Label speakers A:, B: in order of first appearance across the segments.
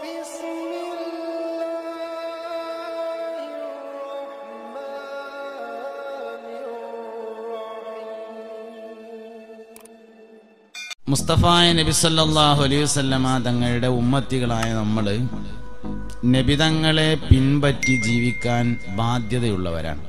A: മുസ്തഫായ നബി സല്ലല്ലാഹു അലൈഹി വസല്ലമ തങ്ങളുടെ ഉമ്മത്തികളായ നമ്മൾ നബി തങ്ങളെ പിൻപറ്റി ജീവിക്കാൻ ബാധ്യതയുള്ളവരാണ്.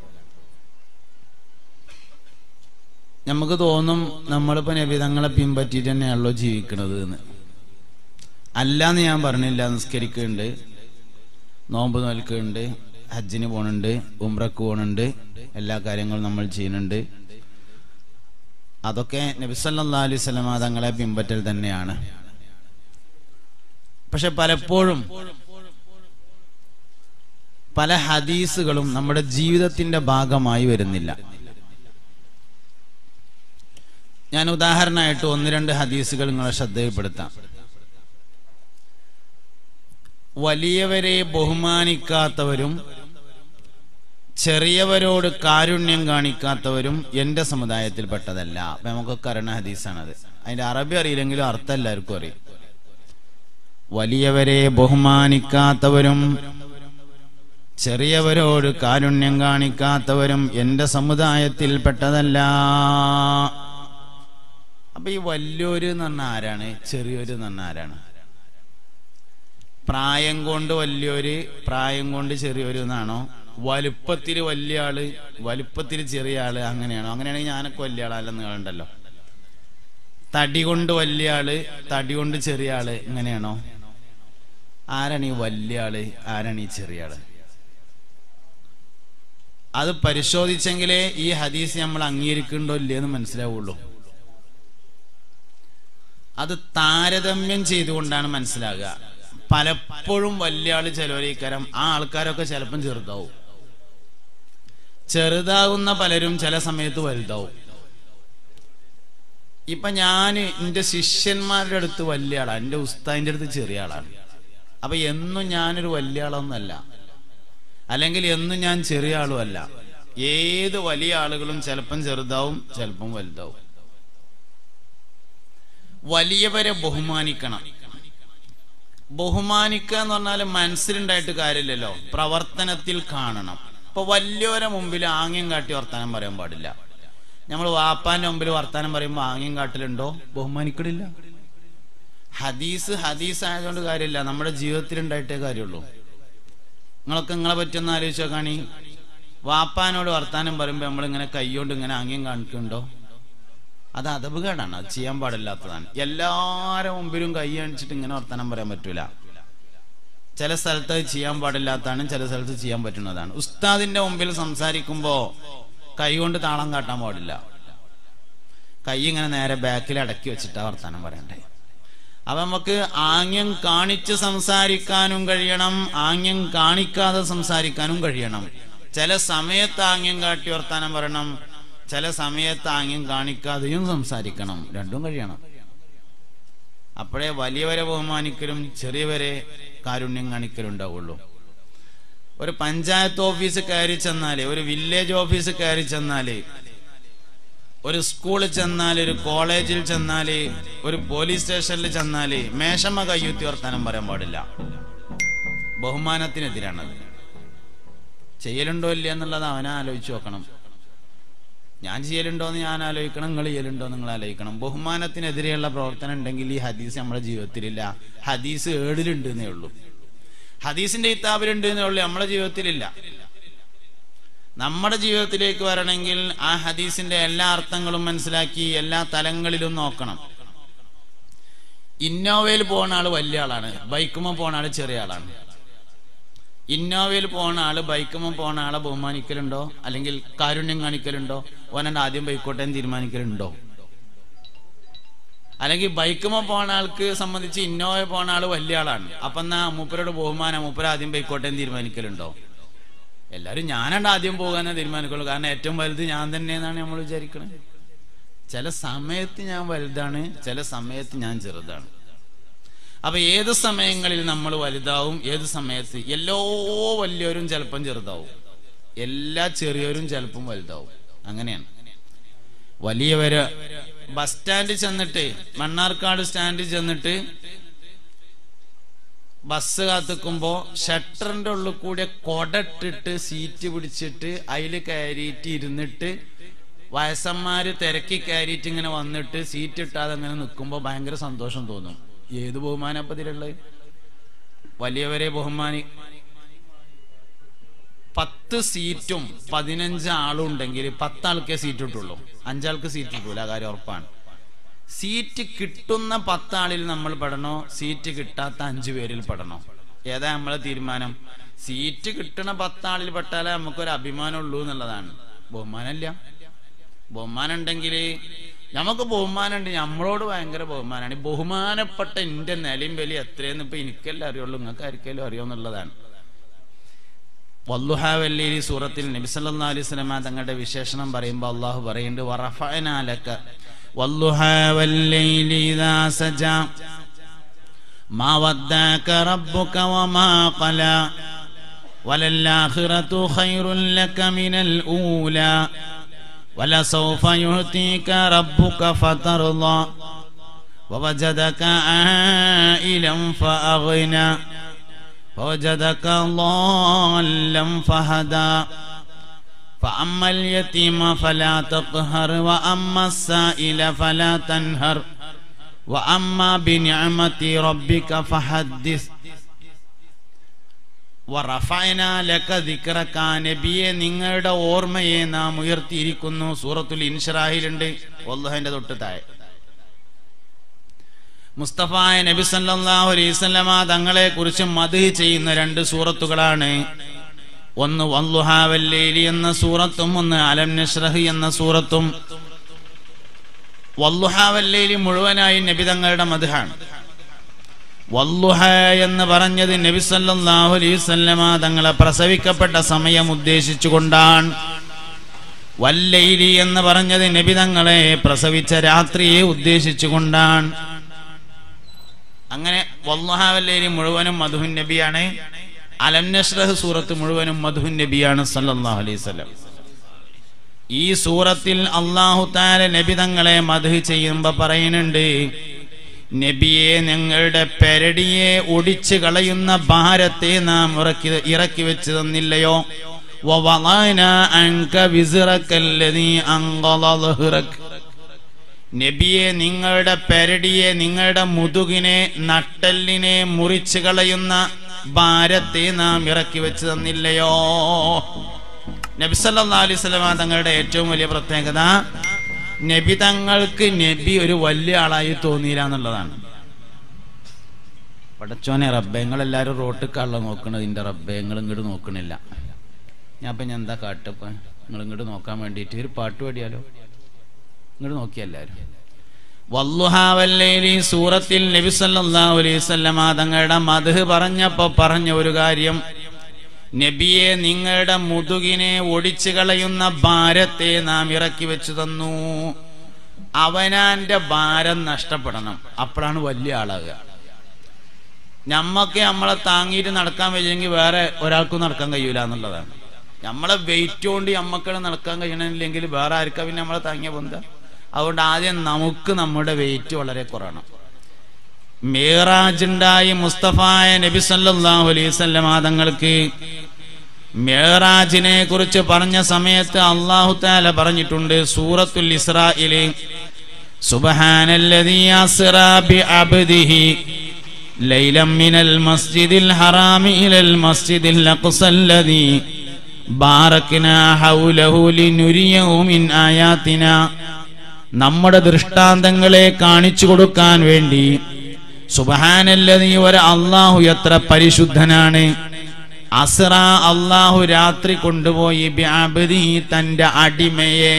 A: നമുക്ക് തോന്നും നമ്മളിപ്പോൾ നബി തങ്ങളെ പിൻപറ്റിയിട്ട് തന്നെയാണല്ലോ ജീവിക്കുന്നത് എന്ന്. അല്ലാന്ന് ഞാൻ പറഞ്ഞില്ല. നിസ്കരിക്കുന്നുണ്ട്, നോമ്പ് നോൽക്കുന്നുണ്ട്, ഹജ്ജിന് പോകുന്നുണ്ട്, ഉംറക്ക് പോകുന്നുണ്ട്, എല്ലാ കാര്യങ്ങളും നമ്മൾ ചെയ്യുന്നുണ്ട്. അതൊക്കെ നബി സല്ലല്ലാഹു അലൈഹി വസല്ലമ തങ്ങളെ പിൻപറ്റൽ തന്നെയാണ്. പക്ഷെ പലപ്പോഴും പല ഹദീസുകളും നമ്മുടെ ജീവിതത്തിന്റെ ഭാഗമായി വരുന്നില്ല. ഞാൻ ഉദാഹരണമായിട്ട് ഒന്ന് രണ്ട് ഹദീസുകൾ നിങ്ങളെ ശ്രദ്ധയിൽപ്പെടുത്താം. വലിയവരെ ബഹുമാനിക്കാത്തവരും ചെറിയവരോട് കാരുണ്യം കാണിക്കാത്തവരും എൻ്റെ സമുദായത്തിൽപ്പെട്ടതല്ല. അപ്പൊ നമുക്കൊക്കെ അറിയുന്ന ഹദീസാണത്. അതിന്റെ അറബി അറിയില്ലെങ്കിലും അർത്ഥം എല്ലാവർക്കും അറിയും. വലിയവരെ ബഹുമാനിക്കാത്തവരും ചെറിയവരോട് കാരുണ്യം കാണിക്കാത്തവരും എൻ്റെ സമുദായത്തിൽപ്പെട്ടതല്ല. അപ്പൊ ഈ വലിയൊരു എന്ന് പറഞ്ഞാൽ ആരാണ്? ചെറിയൊരു എന്ന് പറഞ്ഞാൽ ആരാണ്? പ്രായം കൊണ്ട് വലിയൊരു, പ്രായം കൊണ്ട് ചെറിയൊരു എന്നാണോ? വലുപ്പത്തിൽ വലിയ ആള്, വലുപ്പത്തിൽ ചെറിയ ആള്, അങ്ങനെയാണോ? അങ്ങനെയാണെങ്കിൽ ഞാനൊക്കെ വലിയ ആളല്ലെന്ന് കണ്ടല്ലോ. തടി കൊണ്ട് വലിയ ആള്, തടി കൊണ്ട് ചെറിയ ആള്, ഇങ്ങനെയാണോ? ആരാണ് ഈ വലിയ ആള്, ആരാണ് ഈ ചെറിയ ആള്? അത് പരിശോധിച്ചെങ്കിലേ ഈ ഹദീസ് നമ്മൾ അംഗീകരിക്കുന്നുണ്ടോ ഇല്ലയെന്ന് മനസ്സിലാവുള്ളൂ. അത് താരതമ്യം ചെയ്തുകൊണ്ടാണ് മനസ്സിലാകുക. പലപ്പോഴും വലിയ ആള് ചിലവരേക്കാരം, ആ ആൾക്കാരൊക്കെ ചിലപ്പം ചെറുതാവും. ചെറുതാകുന്ന പലരും ചില സമയത്ത് വലുതാവും. ഇപ്പൊ ഞാൻ എൻ്റെ ശിഷ്യന്മാരുടെ അടുത്ത് വലിയ ആളാണ്, എൻ്റെ ഉസ്താദിന്റെ അടുത്ത് ചെറിയ ആളാണ്. അപ്പൊ എന്നും ഞാനൊരു വലിയ ആളൊന്നല്ല, അല്ലെങ്കിൽ എന്നും ഞാൻ ചെറിയ ആളും അല്ല. ഏത് വലിയ ആളുകളും ചിലപ്പം ചെറുതാവും, ചിലപ്പം വലുതാവും. വലിയവരെ ബഹുമാനിക്കണം. ബഹുമാനിക്കുക എന്ന് പറഞ്ഞാൽ മനസ്സിലുണ്ടായിട്ട് കാര്യമില്ലല്ലോ, പ്രവർത്തനത്തിൽ കാണണം. ഇപ്പൊ വലിയവരെ മുമ്പിൽ ആംഗ്യം കാട്ടി വർത്താനം പറയാൻ പാടില്ല. നമ്മൾ വാപ്പാന്റെ മുമ്പിൽ വർത്താനം പറയുമ്പോൾ ആംഗ്യം കാട്ടലുണ്ടോ? ബഹുമാനിക്കണില്ല. ഹദീസ് ആയതുകൊണ്ട് കാര്യമില്ല, നമ്മുടെ ജീവിതത്തിൽ ഉണ്ടായിട്ടേ കാര്യമുള്ളൂ. നിങ്ങളൊക്കെ നിങ്ങളെ പറ്റിയൊന്ന് ആലോചിച്ച് നോക്കാണി. വാപ്പാനോട് വർത്താനം പറയുമ്പോൾ നമ്മളിങ്ങനെ കൈകൊണ്ട് ഇങ്ങനെ ആംഗ്യം കാണിക്കുന്നുണ്ടോ? അത് അദബുകേടാണ്, അത് ചെയ്യാൻ പാടില്ലാത്തതാണ്. എല്ലാവരുടെ മുമ്പിലും കൈ കാണിച്ചിട്ട് ഇങ്ങനെ വർത്താനം പറയാൻ പറ്റൂല. ചില സ്ഥലത്ത് അത് ചെയ്യാൻ പാടില്ലാത്തതാണ്, ചില സ്ഥലത്ത് ചെയ്യാൻ പറ്റുന്നതാണ്. ഉസ്താദിന്റെ മുമ്പിൽ സംസാരിക്കുമ്പോ കൈ കൊണ്ട് താളം കാട്ടാൻ പാടില്ല. കൈ ഇങ്ങനെ നേരെ ബാക്കിൽ അടക്കി വെച്ചിട്ടാ വർത്താനം പറയണ്ടേ. അപ്പൊ നമുക്ക് ആംഗ്യം കാണിച്ച് സംസാരിക്കാനും കഴിയണം, ആംഗ്യം കാണിക്കാതെ സംസാരിക്കാനും കഴിയണം. ചില സമയത്ത് ആംഗ്യം കാട്ടി വർത്താനം പറയണം, ചില സമയത്ത് ആംഗ്യം കാണിക്കാതെയും സംസാരിക്കണം. രണ്ടും കഴിയണം. അപ്പോഴേ വലിയവരെ ബഹുമാനിക്കലും ചെറിയവരെ കാരുണ്യം കാണിക്കലും ഉണ്ടാവുള്ളൂ. ഒരു പഞ്ചായത്ത് ഓഫീസ് കയറി ചെന്നാല്, ഒരു വില്ലേജ് ഓഫീസ് കയറി ചെന്നാല്, ഒരു സ്കൂളിൽ ചെന്നാല്, ഒരു കോളേജിൽ ചെന്നാല്, ഒരു പോലീസ് സ്റ്റേഷനിൽ ചെന്നാല് മേശമ്മ കയ്യൂത്തി വർത്താനം പറയാൻ പാടില്ല. ബഹുമാനത്തിനെതിരാണത്. ചെയ്യലുണ്ടോ ഇല്ല എന്നുള്ളത് അവനെ ആലോചിച്ച് നോക്കണം. ഞാൻ ചെയ്യലുണ്ടോന്ന് ഞാൻ ആലോചിക്കണം, നിങ്ങൾ ചെയ്യലുണ്ടോ നിങ്ങൾ ആലോചിക്കണം. ബഹുമാനത്തിനെതിരെയുള്ള പ്രവർത്തനം ഉണ്ടെങ്കിൽ ഈ ഹദീസ് നമ്മുടെ ജീവിതത്തിലില്ല. ഹദീസ് ഏടിലുണ്ട് എന്നേ ഉള്ളൂ, ഹദീസിന്റെ കിതാബിലുണ്ട് എന്നേ ഉള്ളൂ, നമ്മുടെ ജീവിതത്തിലില്ല. നമ്മുടെ ജീവിതത്തിലേക്ക് വരണമെങ്കിൽ ആ ഹദീസിന്റെ എല്ലാ അർത്ഥങ്ങളും മനസ്സിലാക്കി എല്ലാ തലങ്ങളിലും നോക്കണം. ഇന്നോവയിൽ പോകുന്ന ആള് വലിയ ആളാണ്, ബൈക്കുമ്മ പോകുന്ന ആള് ചെറിയ ആളാണ്. ഇന്നോവയിൽ പോകുന്ന ആള് ബൈക്കുമ്മ പോകുന്ന ആളെ ബഹുമാനിക്കലുണ്ടോ അല്ലെങ്കിൽ കാരുണ്യം കാണിക്കലുണ്ടോ? ഓനെ ആദ്യം ബൈക്കോട്ടെ തീരുമാനിക്കലുണ്ടോ? അല്ലെങ്കിൽ ബൈക്കുമ്മ പോകുന്ന ആൾക്ക് സംബന്ധിച്ച് ഇന്നോവ പോകുന്ന ആള് വലിയ ആളാണ്, അപ്പൊ എന്നാ മൂപ്പരോട് ബഹുമാനം, മൂപ്പര ആദ്യം ബൈക്കോട്ടെ തീരുമാനിക്കലുണ്ടോ? എല്ലാവരും ഞാനാണ്ട് ആദ്യം പോകാനേ തീരുമാനിക്കുള്ളൂ, കാരണം ഏറ്റവും വലുത് ഞാൻ തന്നെ എന്നാണ് നമ്മൾ വിചാരിക്കുന്നത്. ചില സമയത്ത് ഞാൻ വലുതാണ്, ചില സമയത്ത് ഞാൻ ചെറുതാണ്. അപ്പൊ ഏത് സമയങ്ങളിൽ നമ്മൾ വലുതാവും, ഏത് സമയത്ത് എല്ലാ വലിയവരും ചിലപ്പം ചെറുതാവും, എല്ലാ ചെറിയവരും ചിലപ്പം വലുതാവും. അങ്ങനെയാണ്. വലിയവര് ബസ് സ്റ്റാൻഡിൽ ചെന്നിട്ട്, മണ്ണാർക്കാട് സ്റ്റാൻഡിൽ ചെന്നിട്ട് ബസ് കാത്തുക്കുമ്പോ ഷട്ടറിന്റെ ഉള്ളിൽ കൂടെ കൊടട്ടിട്ട് സീറ്റ് പിടിച്ചിട്ട് അതിൽ കയറിയിട്ട് ഇരുന്നിട്ട് വയസ്സന്മാര് തിരക്കി കയറിയിട്ട് ഇങ്ങനെ വന്നിട്ട് സീറ്റ് ഇട്ടാതെ അങ്ങനെ നിൽക്കുമ്പോ ഭയങ്കര സന്തോഷം തോന്നും. ഏത് ബഹുമാനപ്പതിലുള്ളത്? വലിയവരെ ബഹുമാനി. 10 സീറ്റും 15 ആളും ഉണ്ടെങ്കിൽ 10 ആൾക്കേ സീറ്റ് കിട്ടുള്ളൂ, 5 ആൾക്ക് സീറ്റ് കിട്ടൂല. ആ കാര്യം ഉറപ്പാണ്. സീറ്റ് കിട്ടുന്ന 10 ആളിൽ നമ്മൾ പെടണോ, സീറ്റ് കിട്ടാത്ത 5 പേരിൽ പെടണോ? ഏതാ നമ്മളെ തീരുമാനം? സീറ്റ് കിട്ടണ 10 ആളിൽ പെട്ടാലേ നമുക്കൊരു അഭിമാനം ഉള്ളൂ എന്നുള്ളതാണ്. ബഹുമാനമില്ല. ബഹുമാനം ഉണ്ടെങ്കിൽ നമുക്ക് ബഹുമാനം ഉണ്ട്, നമ്മളോട് ഭയങ്കര ബഹുമാനമാണ്. ബഹുമാനപ്പെട്ട എന്റെ നിലയും വലിയ എത്രയെന്ന് ഇപ്പൊ എനിക്കല്ലേ അറിയുള്ളൂ, നിങ്ങൾക്ക് ആർക്കെങ്കിലും അറിയുമെന്നുള്ളതാണ്. വല്ലുഹാ വല്ലൈലി സൂറത്തിൽ നബി സല്ലല്ലാഹു അലൈഹി വസല്ലം തങ്ങളുടെ വിശേഷണം പറയുമ്പോൾ അള്ളാഹു പറയുന്നുണ്ട്, വറഫഅനാ ലക വല്ലുഹാ വല്ലൈലി ഇദാ സജാ മാ വദ്ദഅക റബ്ബുക വമാ ഖലാ വലല്ലാഖിറതു ഖൈറുൻ ലക മിനൽ ഊലാ വലസൗഫ യുഅ്തീക റബ്ബുക ഫതർളാ വവജദക ആയിലൻ ഫഅഗ്നാ ووجدك ضالا فهدى فأما اليتيم فلا تقهر وأما السائل فلا تنهر وأما بنعمة ربك فحدث ورفعنا لك ذكرك നബിയെ നിങ്ങളുടെ ഓർമ്മയെ നാം ഉയർത്തിയിരിക്കുന്നു. സൂറത്തുൽ ഇൻഷിറാഹിലുണ്ട്. വല്ലാഹിന്റെ തൊട്ട് താഴെ മുസ്തഫായ നബി സല്ലല്ലാഹു അലൈഹി വസല്ലമ തങ്ങളെ കുറിച്ച് മദ്ഹ് ചെയ്യുന്ന 2 സൂറത്തുകളാണ്. ഒന്ന് വല്ലുഹാ വല്ലൈലി എന്ന സൂറത്തും ഒന്ന് അലം നശ്റഹ് എന്ന സൂറത്തും. വല്ലുഹാ വല്ലൈലി മുഴുവനായി നബി തങ്ങളുടെ മദ്ഹാണ്. വല്ലുഹ എന്ന് പറഞ്ഞത് നബി സല്ലല്ലാഹു അലൈഹി വസല്ലമ തങ്ങളെ പ്രസവിക്കപ്പെട്ട സമയം ഉദ്ദേശിച്ചുകൊണ്ടാണ്. വല്ലൈലി എന്ന് പറഞ്ഞത് നബി തങ്ങളെ പ്രസവിച്ച രാത്രിയെ ഉദ്ദേശിച്ചുകൊണ്ടാണ്. അങ്ങനെ വല്ലുഹാ വല്ലൈലി മുഴുവനും മദ്ഹുൻ നബിയാണ്. അലം നശ്റഹ് സൂറത്ത് മുഴുവനും മദ്ഹുൻ നബിയാണ് സല്ലല്ലാഹു അലൈഹി വസല്ലം. ഈ സൂറത്തിൽ അല്ലാഹു തആല നബി തങ്ങളെ മദ്ഹ് ചെയ്യുമ്പോൾ പറയുന്നുണ്ട്, നബിയെ ഞങ്ങളുടെ പെരടിയെ ഒടിച്ചു കളയുന്ന ഭാരത്തെ നാം ഇറക്കി വെച്ച് തന്നില്ലയോ? വവളഅനാ അൻക വിസ്റകല്ലദീ അൻഖള ളഹ്റക, നബിയെ നിങ്ങളുടെ പെരടിയെ, നിങ്ങളുടെ മുതുകിനെ, നട്ടെല്ലിനെ മുറിച്ചു കളയുന്ന ഭാരത്തെ നാം ഇറക്കി വെച്ച് തന്നില്ലയോ? നബി സല്ലല്ലാഹു അലൈഹി വസല്ലം തങ്ങളുടെ ഏറ്റവും വലിയ പ്രത്യേകത, നബി തങ്ങൾക്ക് നബി ഒരു വലിയ ആളായി തോന്നിയില്ല എന്നുള്ളതാണ്. പടച്ചോനെ റബ്ബേ, നിങ്ങളെല്ലാവരും റോട്ടിക്കാണല്ലോ നോക്കണത്, ഇതിൻ്റെ റബ്ബേ നിങ്ങൾ ഇങ്ങോട്ട് നോക്കണില്ല. ഞാൻ എന്താ കാട്ടപ്പ നിങ്ങൾ ഇങ്ങോട്ട് നോക്കാൻ വേണ്ടിയിട്ട് ഒരു പാട്ട് പാടിയാലോ? ഇങ്ങോട്ട് നോക്കിയെല്ലാവരും. വല്ലുഹാ വല്ലൈലി സൂറത്തിൽ നബി സല്ലല്ലാഹു അലൈഹി വസല്ലം തങ്ങളുടെ മദ്ഹ് പറഞ്ഞപ്പോൾ പറഞ്ഞ ഒരു കാര്യം, നബിയെ നിങ്ങളുടെ മുതുകിനെ ഒടിച്ചു കളയുന്ന ഭാരത്തെ നാം ഇറക്കി വെച്ചു തന്നു. അവനാന്റെ ഭാരം നഷ്ടപ്പെടണം, അപ്പോഴാണ് വലിയ ആളാകുക. നമ്മക്ക് നമ്മളെ താങ്ങിയിട്ട് നടക്കാൻ കഴിയുമെങ്കിൽ വേറെ ഒരാൾക്കും നടക്കാൻ കഴിയൂല എന്നുള്ളതാണ്. നമ്മളെ വെയിറ്റ് കൊണ്ട് നമ്മക്ക് നടക്കാൻ കഴിയണമെങ്കിൽ വേറെ ആർക്കാ പിന്നെ നമ്മളെ താങ്ങിയ പൊന്ത? അതുകൊണ്ട് ആദ്യം നമുക്ക് നമ്മുടെ വെയിറ്റ് വളരെ കുറയണം. മിഅ്റാജ് ഉണ്ടായി മുസ്തഫായ നബി സല്ലല്ലാഹു അലൈഹി വസല്ലം തങ്ങൾക്ക് മിഅ്റാജിനെ കുറിച്ച് പറഞ്ഞ സമയത്ത് അല്ലാഹു തആല പറഞ്ഞിട്ടുണ്ട് സൂറത്തുൽ ഇസ്രായിൽ, സുബ്ഹാനല്ലദീ അസ്റാ ബിഅബ്ദിഹി ലൈലൻ മിനൽ മസ്ജിദിൽ ഹറാമി ഇലൽ മസ്ജിദിൽ അഖ്സല്ലദീ ബാറക്നാ ഹൗലഹു ലിനുരിയഹു മിൻ ആയാതിനാ, നമ്മുടെ ദൃഷ്ടാന്തങ്ങളെ കാണിച്ചു കൊടുക്കാൻ വേണ്ടി സുബ്ഹാനല്ലദീ ഒരു അല്ലാഹു എത്ര പരിശുദ്ധനാണ്. അസ്റ അല്ലാഹു രാത്രി കൊണ്ടുപോയി ബിഅബ്ദി തന്റെ അടിമയെ.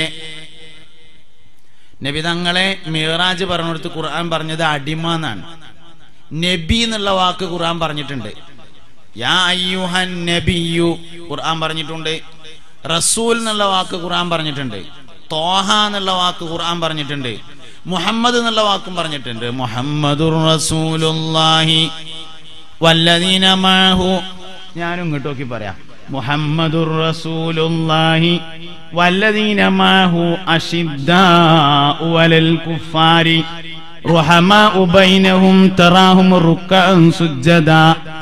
A: നബി തങ്ങളെ മിഅ്റാജ് പറഞ്ഞെടുത്ത് ഖുർആൻ പറഞ്ഞത് അടിമ എന്നാണ്. നബി എന്നുള്ള വാക്ക് ഖുർആൻ പറഞ്ഞിട്ടുണ്ട്. യാ അയ്യുഹൻ നബിയു ഖുർആൻ പറഞ്ഞിട്ടുണ്ട്. റസൂൽ എന്നുള്ള വാക്ക് ഖുർആൻ പറഞ്ഞിട്ടുണ്ട്. ത്വാഹ എന്നുള്ള വാക്ക് ഖുർആൻ പറഞ്ഞിട്ടുണ്ട്. മുഹമ്മദ് എന്നുള്ള വാക്കും പറഞ്ഞിട്ടുണ്ട്. മുഹമ്മദുർ റസൂലുള്ളാഹി വല്ലദീന മഅഹു, ഞാനും ഇങ്ങോട്ട് നോക്കി പറയാം, മുഹമ്മദുർ റസൂലുള്ളാഹി വല്ലദീന മഅഹു അശിദ്ദാഉ അലൽ കുഫാരി റുഹമാഉ ബൈനഹും തറാഹും റുക്അൻ സുജ്ജദാ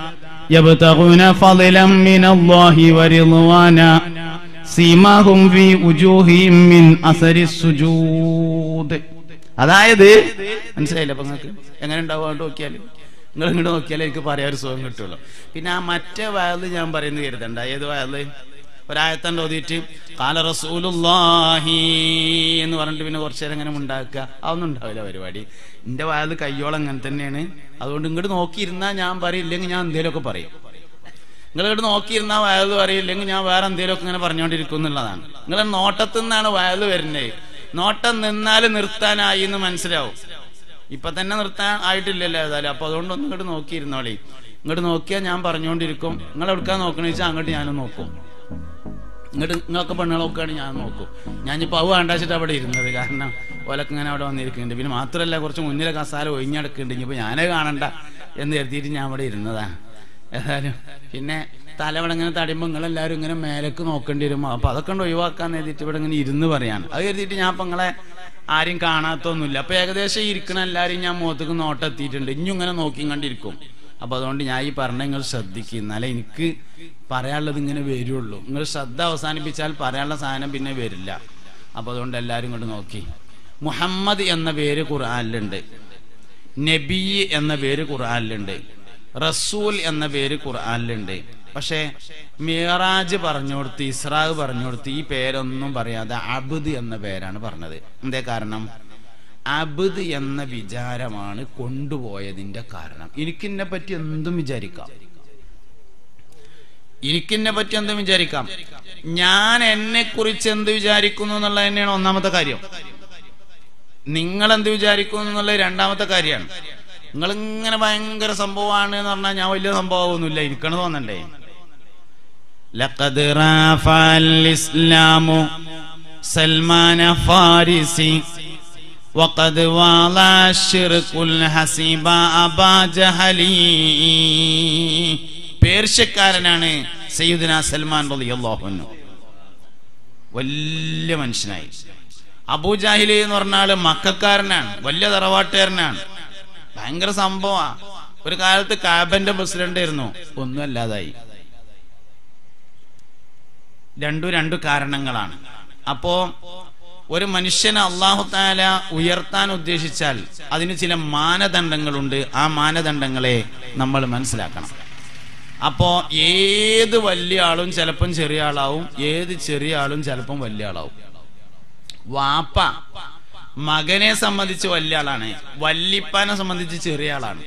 A: يبتغون فضلا من الله ورضوانا سيماهم في وجوههم من أثر السجود. അതായത് മനസ്സിലായില്ല അപ്പൊ നിങ്ങൾക്ക് എങ്ങനെ ഉണ്ടാവും നോക്കിയാൽ നിങ്ങൾ ഇങ്ങോട്ട് നോക്കിയാലേ എനിക്ക് പറയാൻ ഒരു സുഖം കിട്ടുള്ളൂ. പിന്നെ ആ മറ്റേ വയല് ഞാൻ പറയുന്നത് കരുതണ്ട. ഏത് വയല്? ഒരായത്തണ്ട് ഓതിയിട്ട് ഖാല റസൂലുള്ളാഹി എന്ന് പറഞ്ഞിട്ട് പിന്നെ കുറച്ചു നേരം ഇങ്ങനെ ഉണ്ടാക്കുക, അതൊന്നും ഉണ്ടാവില്ല പരിപാടി. എന്റെ വയല് കയ്യോളം അങ്ങനെ തന്നെയാണ്. അതുകൊണ്ട് ഇങ്ങോട്ട് നോക്കിയിരുന്നാൽ ഞാൻ പറയില്ലെങ്കിൽ ഞാൻ എന്തേലുമൊക്കെ പറയും. നിങ്ങൾ ഇങ്ങോട്ട് നോക്കിയിരുന്നാൽ വയല് പറയില്ലെങ്കിൽ ഞാൻ വേറെ എന്തേലുമൊക്കെ ഇങ്ങനെ പറഞ്ഞുകൊണ്ടിരിക്കും എന്നുള്ളതാണ്. നിങ്ങളുടെ നോട്ടത്തിൽ നിന്നാണ് വയല് വരുന്നത്. നോട്ടം നിന്നാൽ നിർത്താനായി എന്ന് മനസ്സിലാവും. ഇപ്പൊ തന്നെ നിർത്താൻ ആയിട്ടില്ലല്ലോ ഏതായാലും. അപ്പൊ അതുകൊണ്ടൊന്നും ഇങ്ങോട്ട് നോക്കിയിരുന്നോളി. ഇങ്ങോട്ട് നോക്കിയാൽ ഞാൻ പറഞ്ഞുകൊണ്ടിരിക്കും. നിങ്ങൾ എടുക്കാൻ നോക്കണെന്ന് വെച്ചാൽ അങ്ങോട്ട് ഞാനും നോക്കും. ഇങ്ങോട്ട് നിങ്ങളൊക്കെ പെണ്ണുകൾ നോക്കുകയാണെങ്കിൽ ഞാൻ നോക്കും. ഞാനിപ്പോൾ അത് വേണ്ടാച്ചിട്ട് അവിടെ ഇരുന്നത്. കാരണം ഓലൊക്കെ ഇങ്ങനെ അവിടെ വന്നിരിക്കുന്നുണ്ട്. പിന്നെ മാത്രമല്ല കുറച്ച് മുന്നിലെ കസാല ഒഴിഞ്ഞടക്കുന്നുണ്ട്. ഇനിയിപ്പോൾ ഞാനത് കാണണ്ട എന്ന് കരുതിയിട്ട് ഞാൻ അവിടെ ഇരുന്നതാണ്. ഏതായാലും പിന്നെ തലവിടെ ഇങ്ങനെ തടിയുമ്പോൾ നിങ്ങളെല്ലാവരും ഇങ്ങനെ മേലേക്ക് നോക്കേണ്ടി വരും. അപ്പോൾ അതൊക്കെ കൊണ്ട് ഒഴിവാക്കാൻ എഴുതിയിട്ട് ഇവിടെ ഇങ്ങനെ ഇരുന്ന് പറയാണ്. അത് കരുതിയിട്ട് ഞാൻ ഇപ്പം നിങ്ങളെ ആരും കാണാത്തൊന്നുമില്ല. അപ്പോൾ ഏകദേശം ഇരിക്കണ എല്ലാവരും ഞാൻ മുഖത്തേക്ക് നോട്ടെത്തിയിട്ടുണ്ട്. ഇനിയും ഇങ്ങനെ നോക്കി കണ്ടിരിക്കും. അപ്പോൾ അതുകൊണ്ട് ഞാൻ ഈ പറഞ്ഞ നിങ്ങൾ ശ്രദ്ധിക്കുക. എന്നാലേ എനിക്ക് പറയാനുള്ളത് ഇങ്ങനെ വരുള്ളൂ. നിങ്ങൾ ശ്രദ്ധ അവസാനിപ്പിച്ചാൽ പറയാനുള്ള സാധനം പിന്നെ വരില്ല. അപ്പോൾ അതുകൊണ്ട് എല്ലാവരും ഇങ്ങോട്ട് നോക്കി. മുഹമ്മദ് എന്ന പേര് ഖുർആനിലുണ്ട്, നബി എന്ന പേര് ഖുർആനിലുണ്ട്, റസൂൽ എന്ന പേര് ഖുർആനിലുണ്ട്. പക്ഷേ മിഅ്റാജ് പറഞ്ഞുകൊടുത്ത്, ഇസ്രാ പറഞ്ഞുകൊടുത്ത് ഈ പേരൊന്നും പറയാതെ അബ്ദ് എന്ന പേരാണ് പറഞ്ഞത്. എന്തേ കാരണം? അബ്ദ് എന്ന വിചാരമാണ് കൊണ്ടുപോയതിന്റെ കാരണം. എനിക്കിന്നെ പറ്റി എന്തും വിചാരിക്കാം, എനിക്കിന്നെ പറ്റി എന്തും വിചാരിക്കാം. ഞാൻ എന്നെ കുറിച്ച് എന്ത് വിചാരിക്കുന്നു എന്നുള്ളത് തന്നെയാണ് ഒന്നാമത്തെ കാര്യം. നിങ്ങൾ എന്ത് വിചാരിക്കുന്നു എന്നുള്ളത് രണ്ടാമത്തെ കാര്യമാണ്. നിങ്ങളിങ്ങനെ ഭയങ്കര സംഭവമാണ് എന്ന് പറഞ്ഞാൽ ഞാൻ വലിയ സംഭവമൊന്നുമില്ല, എനിക്കാണ് തോന്നണ്ടേ. ലഖദ് റാഫഅൽ ഇസ്ലാമു സൽമാന ഫാരിസി വഖദ് വാളാ ശിർകുൽ ഹസീബ അബാ ജഹലി. പേർഷ്യക്കാരനാണ് സയ്യിദുനാ സൽമാൻ റളിയല്ലാഹു അൻഹു. വലിയ മനുഷ്യനായി. അബൂജാഹിലി എന്ന് പറഞ്ഞാൽ മക്കക്കാരനാണ്, വലിയ തറവാട്ടുകാരനാണ്, ഭയങ്കര സംഭവമാണ്. ഒരു കാലത്ത് കാബന്റെ പ്രസിഡന്റ് ആയിരുന്നു, ഒന്നും അല്ലാതായി. രണ്ടു കാരണങ്ങളാണ്. അപ്പോ ഒരു മനുഷ്യനെ അല്ലാഹു തആല ഉയർത്താൻ ഉദ്ദേശിച്ചാൽ അതിന് ചില മാനദണ്ഡങ്ങളുണ്ട്. ആ മാനദണ്ഡങ്ങളെ നമ്മൾ മനസ്സിലാക്കണം. അപ്പോ ഏത് വലിയ ആളും ചിലപ്പം ചെറിയ ആളാവും, ഏത് ചെറിയ ആളും ചിലപ്പം വലിയ ആളാവും. വാപ്പ മകനെ സംബന്ധിച്ച് വലിയ ആളാണ്, വല്ലിപ്പാനെ സംബന്ധിച്ച് ചെറിയ ആളാണ്.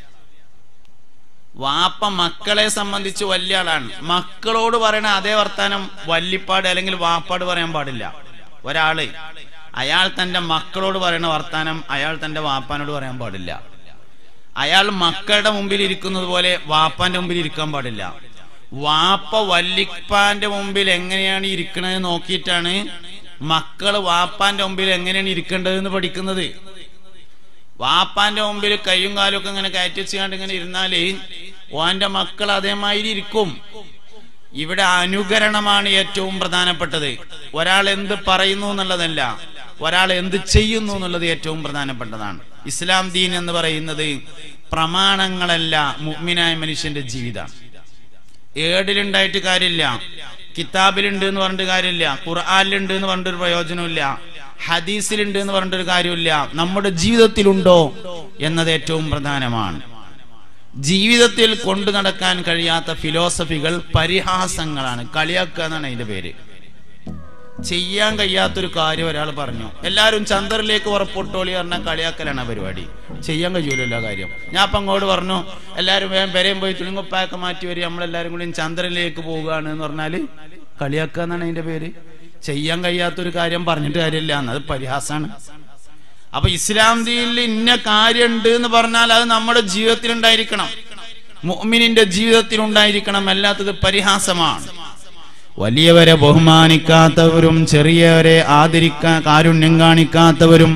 A: വാപ്പ മക്കളെ സംബന്ധിച്ച് വലിയ ആളാണ്. മക്കളോട് പറയണ അതേ വർത്താനം വല്ലിപ്പാട് അല്ലെങ്കിൽ വാപ്പാട് പറയാൻ പാടില്ല. ഒരാള് അയാൾ തന്റെ മക്കളോട് പറയുന്ന വർത്താനം അയാൾ തന്റെ വാപ്പാനോട് പറയാൻ പാടില്ല. അയാൾ മക്കളുടെ മുമ്പിൽ ഇരിക്കുന്നത് പോലെ വാപ്പാന്റെ മുമ്പിൽ ഇരിക്കാൻ പാടില്ല. വാപ്പ വല്ലിപ്പാന്റെ മുമ്പിൽ എങ്ങനെയാണ് ഇരിക്കണത് നോക്കിയിട്ടാണ് മക്കള് വാപ്പാന്റെ മുമ്പിൽ എങ്ങനെയാണ് ഇരിക്കേണ്ടതെന്ന് പഠിക്കുന്നത്. വാപ്പാന്റെ മുമ്പിൽ കയ്യും കാലും ഒക്കെ ഇങ്ങനെ കയറ്റി വെച്ചുകൊണ്ട് ഇങ്ങനെ ഇരുന്നാല് ഓന്റെ മക്കൾ അതേമാതിരി ഇരിക്കും. ഇവിടെ അനുകരണമാണ് ഏറ്റവും പ്രധാനപ്പെട്ടത്. ഒരാൾ എന്ത് പറയുന്നു എന്നുള്ളതല്ല, ഒരാൾ എന്ത് ചെയ്യുന്നു എന്നുള്ളത് ഏറ്റവും പ്രധാനപ്പെട്ടതാണ്. ഇസ്ലാം ദീൻ എന്ന് പറയുന്നത് പ്രമാണങ്ങളല്ല, മുഅ്മിനായ മനുഷ്യന്റെ ജീവിതമാണ്. ഏടിലുണ്ടായിട്ട് കാര്യമില്ല, കിതാബിലുണ്ട് എന്ന് പറഞ്ഞിട്ട് കാര്യമില്ല, ഖുർആനിലുണ്ട് എന്ന് പറഞ്ഞിട്ടൊരു പ്രയോജനമില്ല, ഹദീസിലുണ്ട് എന്ന് പറഞ്ഞിട്ടൊരു കാര്യമില്ല. നമ്മുടെ ജീവിതത്തിലുണ്ടോ എന്നത് ഏറ്റവും പ്രധാനമാണ്. ജീവിതത്തിൽ കൊണ്ടു നടക്കാൻ കഴിയാത്ത ഫിലോസഫികൾ പരിഹാസങ്ങളാണ്, കളിയാക്കുക എന്നാണ് അതിന്റെ പേര്. ചെയ്യാൻ കഴിയാത്തൊരു കാര്യം ഒരാൾ പറഞ്ഞു, എല്ലാവരും ചന്ദ്രനിലേക്ക് ഉറപ്പൊട്ടോളി പറഞ്ഞാൽ കളിയാക്കലാണ് പരിപാടി. ചെയ്യാൻ കഴിയൂലല്ലോ ആ കാര്യം. ഞാൻ അപ്പം അങ്ങോട്ട് പറഞ്ഞു എല്ലാവരും വേഗം പെരയും പോയി തുണിങ്ങുപ്പായൊക്കെ മാറ്റി വരും, നമ്മളെല്ലാവരും കൂടി ചന്ദ്രനിലേക്ക് പോവുകയാണ് എന്ന് പറഞ്ഞാല് കളിയാക്കുക എന്നാണ് അതിന്റെ പേര്. ചെയ്യാൻ കഴിയാത്തൊരു കാര്യം പറഞ്ഞിട്ട് കാര്യമില്ല, എന്നത് പരിഹാസമാണ്. അപ്പൊ ഇസ്ലാം ദീനിൽ ഇന്ന കാര്യമുണ്ട് എന്ന് പറഞ്ഞാൽ അത് നമ്മുടെ ജീവിതത്തിൽ ഉണ്ടായിരിക്കണം, മുഅ്മിനിന്റെ ജീവിതത്തിൽ ഉണ്ടായിരിക്കണം, അല്ലാത്തത് പരിഹാസമാണ്. വലിയവരെ ബഹുമാനിക്കാത്തവരും ചെറിയവരെ ആദരിക്കാൻ കാരുണ്യം കാണിക്കാത്തവരും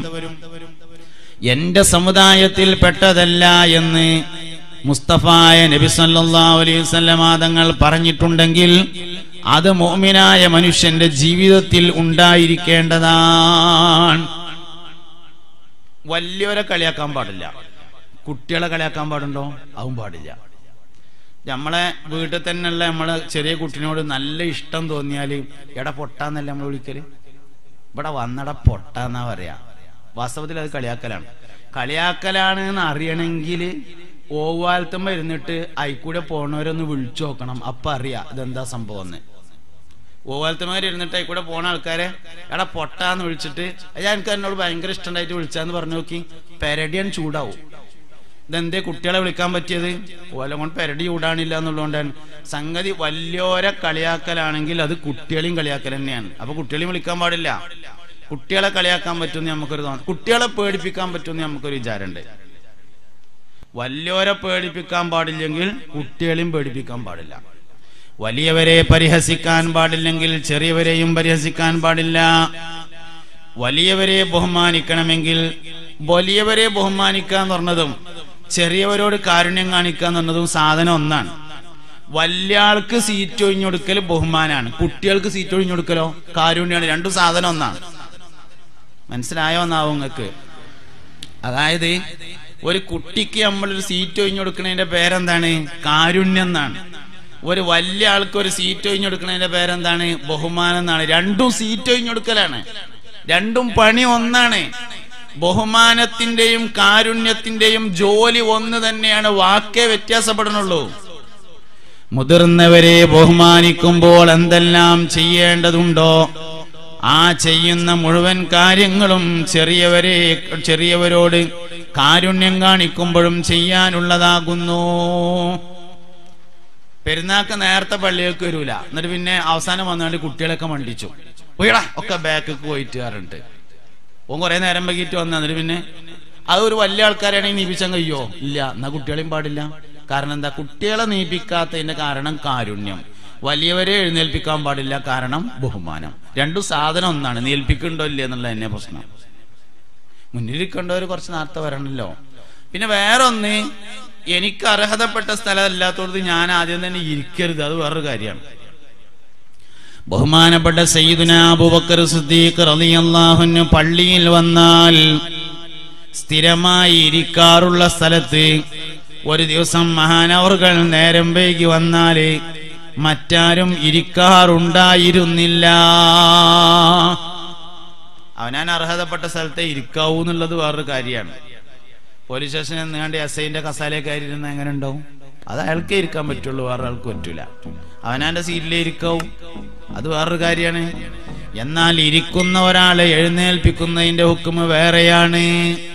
A: എന്റെ സമുദായത്തിൽ പെട്ടതല്ല എന്ന് മുസ്തഫായ നബി സല്ലല്ലാഹു അലൈഹി വസല്ലം തങ്ങൾ പറഞ്ഞിട്ടുണ്ടെങ്കിൽ അത് മുഅ്മിനായ മനുഷ്യന്റെ ജീവിതത്തിൽ ഉണ്ടായിരിക്കേണ്ടതാണ്. വലിയവരെ കളിയാക്കാൻ പാടില്ല, കുട്ടികളെ കളിയാക്കാൻ പാടുണ്ടോ? അതും പാടില്ല. നമ്മളെ വീട്ടിൽ തന്നെയുള്ള നമ്മളെ ചെറിയ കുട്ടിനോട് നല്ല ഇഷ്ടം തോന്നിയാൽ എടാ പൊട്ടാന്നല്ല നമ്മൾ വിളിക്കല്. ഇവിടെ വന്നട പൊട്ടാന്നാ പറയാ. വാസ്തവത്തിൽ അത് കളിയാക്കലാണ്. കളിയാക്കലാണ് എന്ന് അറിയണമെങ്കിൽ ഓവാലത്തുമ്പോ ഇരുന്നിട്ട് അയിക്കൂടെ പോണവരൊന്ന് വിളിച്ചു നോക്കണം. അപ്പൊ അറിയാം ഇതെന്താ സംഭവം എന്ന്. ഓവാലത്തുമാരിരുന്നിട്ട് അയിക്കൂടെ പോണ ആൾക്കാരെ എടാ പൊട്ടാന്ന് വിളിച്ചിട്ട് എനിക്ക് എന്നോട് ഭയങ്കര ഇഷ്ടമായിട്ട് വിളിച്ചാന്ന് പറഞ്ഞു നോക്കി, പെരടിയൻ ചൂടാവും. ഇതെന്തേ കുട്ടികളെ വിളിക്കാൻ പറ്റിയത്? ഓല കൊണ്ട് പെരടി ചൂടാണില്ല എന്നുള്ളതുകൊണ്ടാണ്. സംഗതി വലിയോരെ കളിയാക്കലാണെങ്കിൽ അത് കുട്ടികളെയും കളിയാക്കൽ തന്നെയാണ്. അപ്പൊ കുട്ടികളെയും വിളിക്കാൻ പാടില്ല. കുട്ടികളെ കളിയാക്കാൻ പറ്റുമെന്ന് നമുക്കൊരു തോന്നുന്നു, കുട്ടികളെ പേടിപ്പിക്കാൻ പറ്റുമെന്ന് നമുക്കൊരു വിചാരമുണ്ട്. വലിയോരെ പേടിപ്പിക്കാൻ പാടില്ലെങ്കിൽ കുട്ടികളെയും പേടിപ്പിക്കാൻ പാടില്ല. വലിയവരെ പരിഹസിക്കാൻ പാടില്ലെങ്കിൽ ചെറിയവരെയും പരിഹസിക്കാൻ പാടില്ല. വലിയവരെ ബഹുമാനിക്കണമെങ്കിൽ വലിയവരെ ബഹുമാനിക്കുക എന്ന് പറഞ്ഞതും ചെറിയവരോട് കാരുണ്യം കാണിക്കുക എന്ന് പറഞ്ഞതും സാധനം ഒന്നാണ്. വലിയ ആൾക്ക് സീറ്റ് ഒഴിഞ്ഞൊടുക്കൽ ബഹുമാനാണ്, കുട്ടികൾക്ക് സീറ്റ് ഒഴിഞ്ഞൊടുക്കലോ കാരുണ്യമാണ്. രണ്ടും സാധനം ഒന്നാണ്. മനസ്സിലായോ എന്നാവും നിങ്ങൾക്ക്? അതായത് ഒരു കുട്ടിക്ക് നമ്മളൊരു സീറ്റ് ഒഴിഞ്ഞൊടുക്കുന്നതിന്റെ പേരെന്താണ്? കാരുണ്യം എന്നാണ്. ഒരു വലിയ ആൾക്ക് ഒരു സീറ്റ് ഒഴിഞ്ഞൊടുക്കുന്നതിന്റെ പേരെന്താണ്? ബഹുമാനം എന്നാണ്. രണ്ടും സീറ്റ് ഒഴിഞ്ഞൊടുക്കലാണ്. രണ്ടും പണി ഒന്നാണ്. ബഹുമാനത്തിന്റെയും കാരുണ്യത്തിന്റെയും ജോലി ഒന്ന് തന്നെയാണ്, വാക്കേ വ്യത്യാസപ്പെടണുള്ളൂ. മുതിർന്നവരെ ബഹുമാനിക്കുമ്പോൾ എന്തെല്ലാം ചെയ്യേണ്ടതുണ്ടോ ആ ചെയ്യുന്ന മുഴുവൻ കാര്യങ്ങളും ചെറിയവരോട് കാരുണ്യം കാണിക്കുമ്പോഴും ചെയ്യാനുള്ളതാകുന്നു. പെരുന്നാക്ക് നേരത്തെ പള്ളിയിലേക്ക് വരൂല, എന്നിട്ട് പിന്നെ അവസാനം വന്നുകൊണ്ട് കുട്ടികളൊക്കെ മണ്ടിച്ചു പോയിടാ ഒക്കെ ബാക്ക് പോയിട്ട് കയറുണ്ട്. ഓൻ കുറെ നേരം വൈകിട്ട് വന്ന, എന്നിട്ട് പിന്നെ അത് ഒരു വലിയ ആൾക്കാരാണെങ്കിൽ നീപ്പിച്ചാൻ കഴിയോ? ഇല്ല. എന്നാ കുട്ടികളെയും പാടില്ല. കാരണം എന്താ? കുട്ടികളെ നീപ്പിക്കാത്തതിന്റെ കാരണം കാരുണ്യം. വലിയവരെ എഴുന്നേൽപ്പിക്കാൻ പാടില്ല, കാരണം ബഹുമാനം. രണ്ടും സാധനം ഒന്നാണ്. നീൽപ്പിക്കണ്ടോ ഇല്ല എന്നുള്ള തന്നെ പ്രശ്നം. മുന്നിലിരിക്കേണ്ടവർ കുറച്ച് നേരത്തെ വരണല്ലോ. പിന്നെ വേറെ ഒന്ന്, എനിക്ക് അർഹതപ്പെട്ട സ്ഥലം അല്ലാത്തത് ഞാൻ ആദ്യം തന്നെ ഇരിക്കരുത്, അത് വേറൊരു കാര്യമാണ്. ബഹുമാനപ്പെട്ട സയ്യിദുനാ അബൂബക്കർ സിദ്ദീഖ് റളിയല്ലാഹു അൻഹു പള്ളിയിൽ വന്നാൽ സ്ഥിരമായി ഇരിക്കാറുള്ള സ്ഥലത്ത് ഒരു ദിവസം മഹാനവറുകൾ നേരം വൈകി വന്നാല് മറ്റാരും ഇരിക്കാറുണ്ടായിരുന്നില്ല. അവനാൻ അർഹതപ്പെട്ട സ്ഥലത്തെ ഇരിക്കാവൂ എന്നുള്ളത് വേറൊരു കാര്യമാണ്. പോലീസ് സ്റ്റേഷനിൽ നിന്നാണ്ട് എസ്ഐന്റെ കസാലയൊക്കെ ആയിരുന്ന എങ്ങനെ ഉണ്ടാവും? അത് അയാൾക്കേ ഇരിക്കാൻ പറ്റുള്ളൂ, വേറെ ആൾക്ക് പറ്റൂല. അവനാന്റെ സീറ്റിലേ ഇരിക്കാവും, അത് വേറൊരു കാര്യമാണ്. എന്നാൽ ഇരിക്കുന്ന ഒരാളെ എഴുന്നേൽപ്പിക്കുന്നതിന്റെ ഹുക്മ് വേറെയാണ്.